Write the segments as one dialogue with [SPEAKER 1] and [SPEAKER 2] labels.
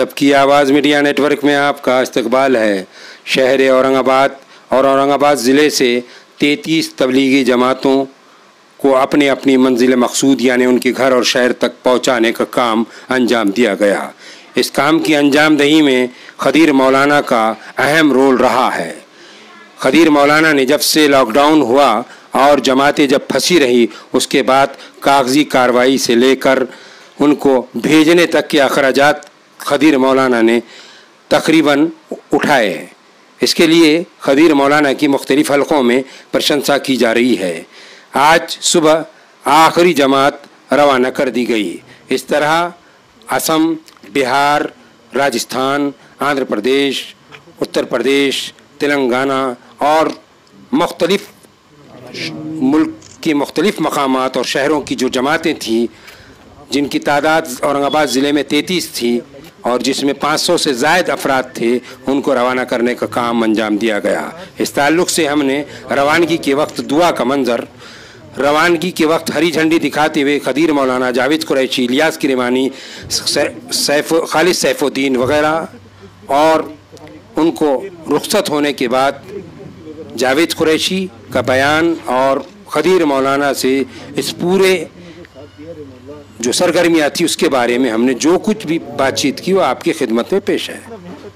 [SPEAKER 1] सबकी आवाज़ media network में आपका इस्तकबाल है। शहर औरंगाबाद और औरंगाबाद ज़िले से 33 तबलीगी जमातों को अपनी अपनी मंजिल मकसूद यानी उनके घर और शहर तक पहुंचाने का काम अंजाम दिया गया। इस काम की अंजाम दही में खदीर मौलाना का अहम रोल रहा है। खदीर मौलाना ने जब से लॉकडाउन हुआ और जमातें जब फंसी रही, उसके बाद कागजी कार्रवाई से लेकर उनको भेजने तक के अखराजात खदीर मौलाना ने तकरीबन उठाए हैं। इसके लिए खदीर मौलाना की मुख्तलिफ हलकों में प्रशंसा की जा रही है। आज सुबह आखिरी जमात रवाना कर दी गई। इस तरह असम, बिहार, राजस्थान, आंध्र प्रदेश, उत्तर प्रदेश, तेलंगाना और मुख्तलिफ मुल्क के मुख्तलिफ मकामात और शहरों की जो जमातें थीं, जिनकी तादाद औरंगाबाद ज़िले में 33 थी और जिसमें 500 से ज़ायद अफराद थे, उनको रवाना करने का काम अंजाम दिया गया। इस ताल्लुक़ से हमने रवानगी के वक्त दुआ का मंज़र, रवानगी के वक्त हरी झंडी दिखाते हुए खदीर मौलाना जावेद कुरैशी, इलियास किरमानी, खालिद सैफुद्दीन वगैरह और उनको रुखसत होने के बाद जावेद कुरैशी का बयान और खदीर मौलाना से इस पूरे जो सरगर्मियाँ थी उसके बारे में हमने जो कुछ भी बातचीत की वो आपकी खिदमत में पेश है।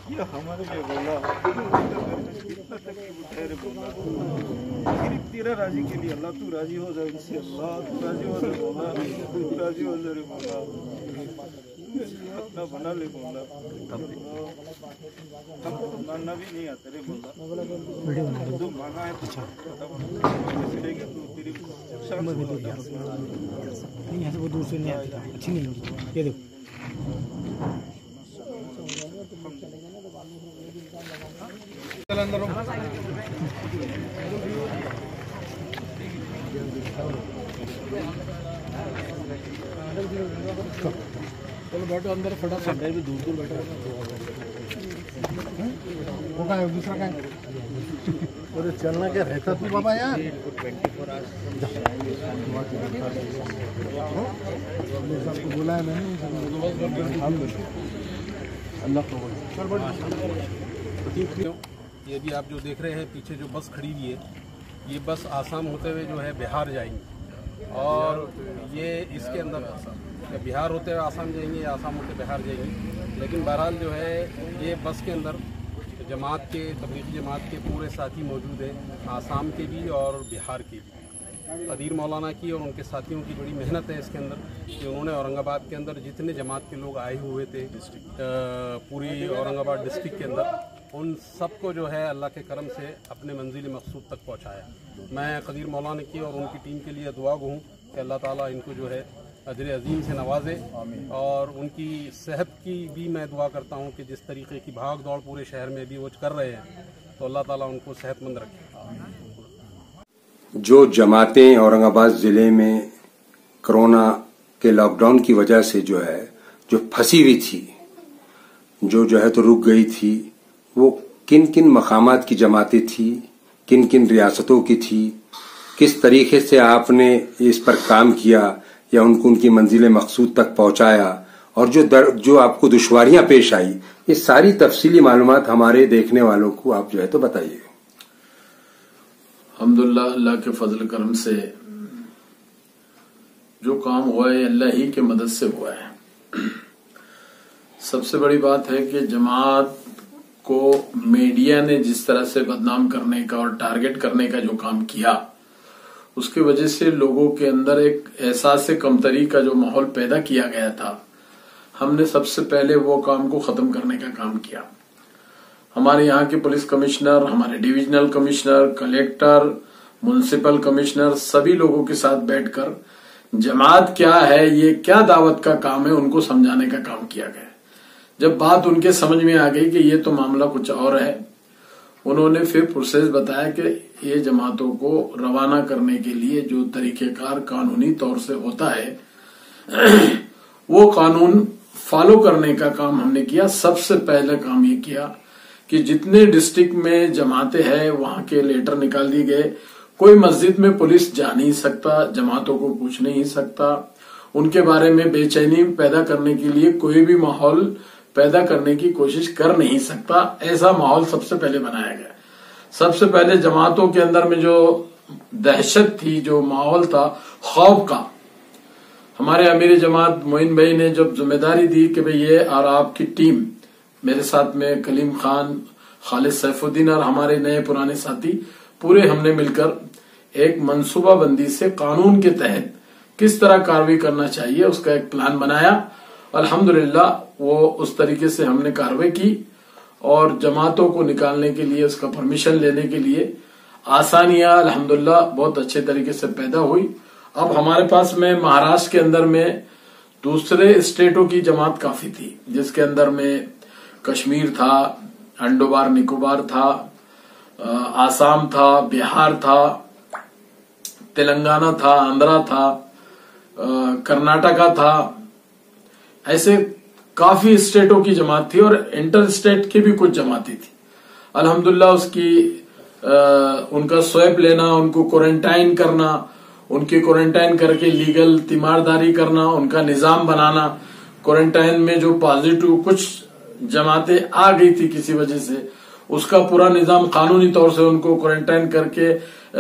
[SPEAKER 2] तेरा राजी के लिए अल्लाह तू राजी हो जाए, इनसे अल्लाह तू राजी हो जाए मौला, तू राजी हो जाए मौला, अपना बना ले मौला। हमको तो मानना भी नहीं आता रे मौला, जो मांगा है तो तू तेरी शान नहीं है, वो दूर से नहीं आता, अच्छी नहीं होगी। ये देखो चलो बैठो अंदर, फटाफट अंदर भी दूर दूर बैठो। वो का है दूसरा का है? अरे चलना क्या रहता तू बाबा यार। सबको बोला है मैंने, अल्लाह को।
[SPEAKER 3] ये भी आप जो देख रहे हैं पीछे जो बस खड़ी हुई है, ये बस आसाम होते हुए जो है बिहार जाएंगी और ये इसके अंदर बिहार होते हुए आसाम जाएंगे या आसाम होते बिहार जाएंगी। लेकिन बहरहाल जो है ये बस के अंदर जमात के, तबलीगी जमात के पूरे साथी मौजूद हैं, आसाम के भी और बिहार के भी। खदीर मौलाना की और उनके साथियों की बड़ी मेहनत है इसके अंदर कि उन्होंने औरंगाबाद के अंदर जितने जमात के लोग आए हुए थे पूरी औरंगाबाद डिस्ट्रिक्ट के अंदर, उन सबको जो है अल्लाह के करम से अपने मंजिल मकसूद तक पहुंचाया। मैं खदीर मौलाना की और उनकी टीम के लिए दुआ गो हूँ कि अल्लाह ताला इनको जो है अजर अजीम से नवाजे और उनकी सेहत की भी मैं दुआ करता हूँ कि जिस तरीके की भाग दौड़ पूरे शहर में भी वो कर रहे हैं तो अल्लाह ताला उनको सेहतमंद रखे।
[SPEAKER 1] जो जमातें औरंगाबाद ज़िले में कोरोना के लॉकडाउन की वजह से जो है जो फंसी हुई थी, जो है तो रुक गई थी, वो किन किन मकामात की जमातें थी, किन किन रियासतों की थी, किस तरीके से आपने इस पर काम किया या उनको उनकी मंजिल मकसूद तक पहुंचाया और जो आपको दुश्वारियां पेश आई, ये सारी तफसीली मालूमात हमारे देखने वालों को आप जो है तो बताइए।
[SPEAKER 4] अल्हम्दुलिल्लाह, अल्लाह के फजल करम से जो काम हुआ है अल्लाह ही के मदद से हुआ है। सबसे बड़ी बात है कि जमात को मीडिया ने जिस तरह से बदनाम करने का और टारगेट करने का जो काम किया, उसकी वजह से लोगों के अंदर एक एहसास कमतरी का जो माहौल पैदा किया गया था, हमने सबसे पहले वो काम को खत्म करने का काम किया। हमारे यहाँ के पुलिस कमिश्नर, हमारे divisional commissioner, collector, municipal commissioner, सभी लोगों के साथ बैठकर जमात क्या है, ये क्या दावत का काम है, उनको समझाने का काम किया गया। जब बात उनके समझ में आ गई कि ये तो मामला कुछ और है, उन्होंने फिर प्रोसेस बताया कि ये जमातों को रवाना करने के लिए जो तरीकेकार कानूनी तौर से होता है वो कानून फॉलो करने का काम हमने किया। सबसे पहले काम ये किया कि जितने डिस्ट्रिक्ट में जमातें हैं वहां के लेटर निकाल दिए गए। कोई मस्जिद में पुलिस जा नहीं सकता, जमातों को पूछ नहीं सकता, उनके बारे में बेचैनी पैदा करने के लिए कोई भी माहौल पैदा करने की कोशिश कर नहीं सकता। ऐसा माहौल सबसे पहले बनाया गया। सबसे पहले जमातों के अंदर में जो दहशत थी, जो माहौल था खौफ का, हमारे अमीर जमात मोइन भाई ने जब जिम्मेदारी दी कि भाई ये और आपकी टीम, मेरे साथ में कलीम खान, खालिद सैफुद्दीन और हमारे नए पुराने साथी, पूरे हमने मिलकर एक मंसूबा बंदी से कानून के तहत किस तरह कार्रवाई करना चाहिए उसका एक प्लान बनाया। अल्हम्दुलिल्लाह वो उस तरीके से हमने कार्रवाई की और जमातों को निकालने के लिए, उसका परमिशन लेने के लिए आसानियां अल्हम्दुलिल्लाह बहुत अच्छे तरीके से पैदा हुई। अब हमारे पास में महाराष्ट्र के अंदर में दूसरे स्टेटों की जमात काफी थी, जिसके अंदर में कश्मीर था, अंडोबार निकोबार था, आसाम था, बिहार था, तेलंगाना था, आंध्रा था, कर्नाटका था। ऐसे काफी स्टेटों की जमात थी और इंटर स्टेट की भी कुछ जमाती थी। अल्हम्दुलिल्लाह उसकी उनका स्वैप लेना, उनको क्वारंटाइन करना, उनकी क्वारंटाइन करके लीगल तीमारदारी करना, उनका निजाम बनाना। क्वारंटाइन में जो पॉजिटिव कुछ जमातें आ गई थी किसी वजह से, उसका पूरा निजाम कानूनी तौर से उनको क्वारंटाइन करके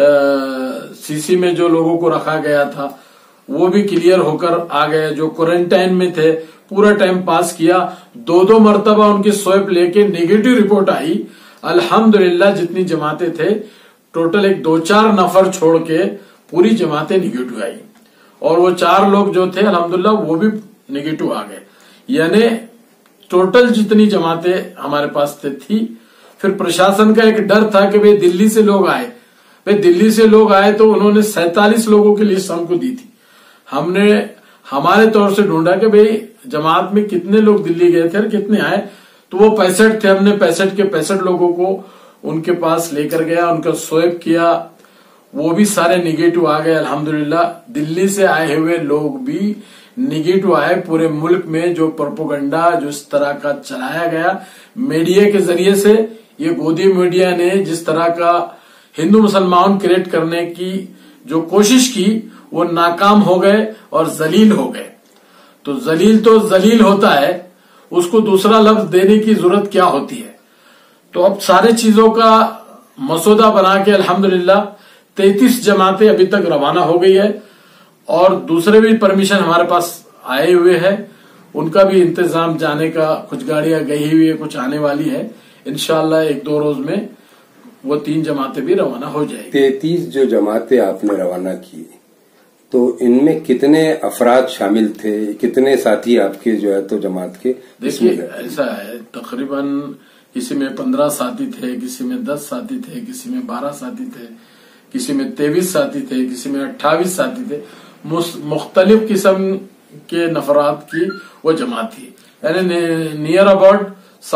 [SPEAKER 4] सीसी में जो लोगों को रखा गया था वो भी क्लियर होकर आ गए। जो क्वारंटाइन में थे पूरा टाइम पास किया, 2-2 मरतबा उनकी स्वैप लेके नेगेटिव रिपोर्ट आई। अल्हम्दुलिल्लाह जितनी जमातें थे टोटल एक 2-4 नफर छोड़ के पूरी जमातें निगेटिव आई और वो 4 लोग जो थे अल्हम्दुलिल्लाह वो भी निगेटिव आ गए। यानी टोटल जितनी जमातें हमारे पास थी। फिर प्रशासन का एक डर था कि भाई दिल्ली से लोग आए, दिल्ली से लोग आए तो उन्होंने 47 लोगों की लिस्ट हमको दी थी। हमने हमारे तौर से ढूंढा कि भाई जमात में कितने लोग दिल्ली गए थे और कितने आए, तो वो 65 थे। हमने 65 के 65 लोगों को उनके पास लेकर गया, उनका स्वैप किया, वो भी सारे निगेटिव आ गए अल्हम्दुलिल्लाह। दिल्ली से आए हुए लोग भी निगेटिव आए। पूरे मुल्क में जो प्रोपोगंडा जो इस तरह का चलाया गया मीडिया के जरिए से, ये गोदी मीडिया ने जिस तरह का हिंदू मुसलमान क्रिएट करने की जो कोशिश की वो नाकाम हो गए और जलील हो गए। तो जलील होता है, उसको दूसरा लफ्ज देने की जरूरत क्या होती है। तो अब सारे चीजों का मसौदा बना के अल्हम्दुलिल्लाह 33 जमातें अभी तक रवाना हो गई है और दूसरे भी परमिशन हमारे पास आए हुए हैं। उनका भी इंतजाम जाने का, कुछ गाड़ियां गई हुई है, कुछ आने वाली है। इंशाअल्लाह 1-2 रोज में वो 3 जमातें भी रवाना हो जाएगी।
[SPEAKER 1] 33 जो जमातें आपने रवाना की, तो इनमें कितने अफराद शामिल थे, कितने साथी आपके जो है तो जमात के?
[SPEAKER 4] देखिए ऐसा है, तकरीबन किसी में 15 साथी थे, किसी में 10 साथी थे, किसी में 12 साथी थे, किसी में 23 साथी थे, किसी में 28 साथी थे। मुख्तलिफ किस्म के नफरात की वो जमात थी। यानी नियर अबाउट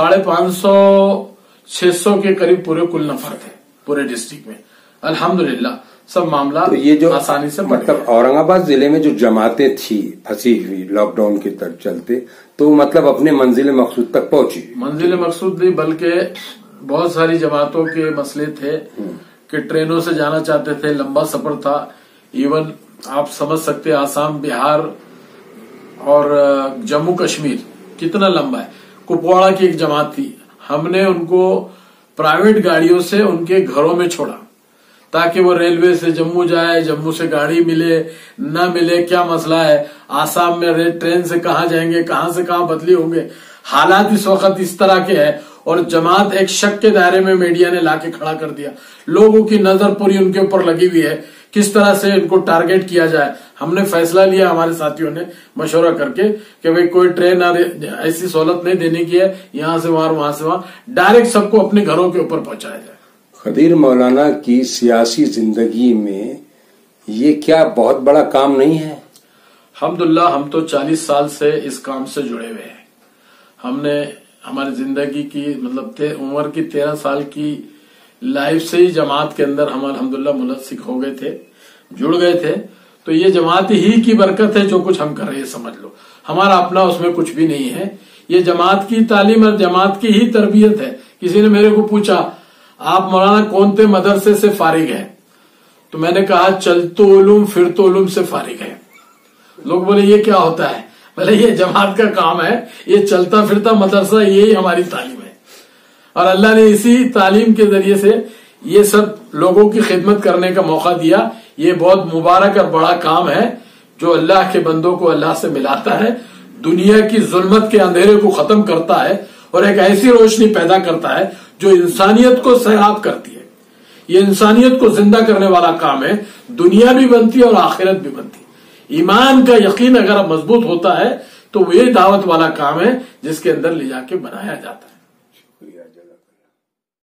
[SPEAKER 4] 550-600 के करीब पूरे कुल नफर थे पूरे डिस्ट्रिक्ट में। अल्हम्दुलिल्लाह सब मामला
[SPEAKER 1] तो ये जो
[SPEAKER 4] आसानी से
[SPEAKER 1] मतलब औरंगाबाद जिले में जो जमातें थी फंसी हुई लॉकडाउन के तक चलते, तो मतलब अपने मंजिल मकसूद तक पहुंची।
[SPEAKER 4] मंजिल मकसूद नहीं, बल्कि बहुत सारी जमातों के मसले थे कि ट्रेनों से जाना चाहते थे, लंबा सफर था। इवन आप समझ सकते आसाम, बिहार और जम्मू कश्मीर कितना लंबा है। कुपवाड़ा की एक जमात थी, हमने उनको प्राइवेट गाड़ियों से उनके घरों में छोड़ा ताकि वो रेलवे से जम्मू जाए, जम्मू से गाड़ी मिले न मिले क्या मसला है, आसाम में ट्रेन से कहां जाएंगे, कहां से कहां बदली होंगे। हालात इस वक्त इस तरह के हैं और जमात एक शक के दायरे में मीडिया ने लाके खड़ा कर दिया। लोगों की नजर पूरी उनके ऊपर लगी हुई है, किस तरह से इनको टारगेट किया जाए। हमने फैसला लिया हमारे साथियों ने मशवरा करके कि भाई कोई ट्रेन ऐसी सहूलत नहीं देने की है, यहां से वहां से वहां, डायरेक्ट सबको अपने घरों के ऊपर पहुंचाया जाए।
[SPEAKER 1] खदीर मौलाना की सियासी जिंदगी में ये क्या बहुत बड़ा काम नहीं है?
[SPEAKER 4] अल्हम्दुलिल्लाह हम तो 40 साल से इस काम से जुड़े हुए हैं। हमने हमारी जिंदगी की मतलब उम्र की 13 साल की लाइफ से ही जमात के अंदर हम अल्हम्दुलिल्लाह मुलस्सिक हो गए थे, जुड़ गए थे। तो ये जमात ही की बरकत है जो कुछ हम कर रहे हैं, समझ लो। हमारा अपना उसमें कुछ भी नहीं है, ये जमात की तालीम और जमात की ही तरबियत है। किसी ने मेरे को पूछा आप मौलाना कौन से मदरसे से फारिग है, तो मैंने कहा चल तो उलूम फिर तो उलूम से फारिग है। लोग बोले ये क्या होता है? بھلے یہ جماعت کا کام ہے، یہ چلتا پھرتا مدرسہ یہی ہماری تعلیم ہے، اور اللہ نے اسی تعلیم کے ذریعے سے یہ سب لوگوں کی خدمت کرنے کا موقع دیا. یہ بہت مبارک اور بڑا کام ہے جو اللہ کے بندوں کو اللہ سے ملاتا ہے، دنیا کی ظلمت کے اندھیرے کو ختم کرتا ہے اور ایک ایسی روشنی پیدا کرتا ہے جو انسانیت کو سیراب کرتی ہے. یہ انسانیت کو زندہ کرنے والا کام ہے، دنیا بھی بنتی ہے اور آخرت بھی بنتی ہے. ایمان کا یقین اگر مضبوط ہوتا ہے تو وہ یہ دعوت والا کام ہے جس کے اندر لے جا کے بنایا جاتا ہے.